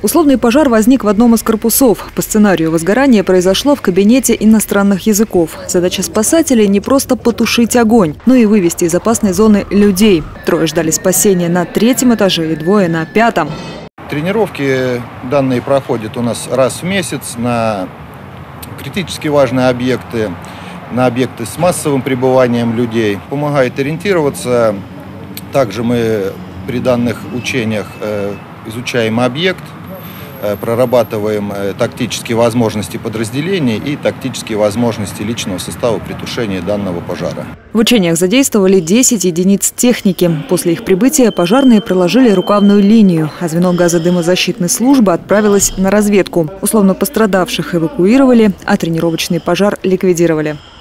Условный пожар возник в одном из корпусов. По сценарию возгорание произошло в кабинете иностранных языков. Задача спасателей – не просто потушить огонь, но и вывести из опасной зоны людей. 3 ждали спасения на 3-м этаже и 2 на 5-м. Тренировки данные проходят у нас раз в месяц на критически важные объекты, на объекты с массовым пребыванием людей. Помогает ориентироваться. Также мы при данных учениях изучаем объект, прорабатываем тактические возможности подразделений и тактические возможности личного состава при тушении данного пожара. В учениях задействовали 10 единиц техники. После их прибытия пожарные проложили рукавную линию, а звено газодымозащитной службы отправилось на разведку. Условно пострадавших эвакуировали, а тренировочный пожар ликвидировали.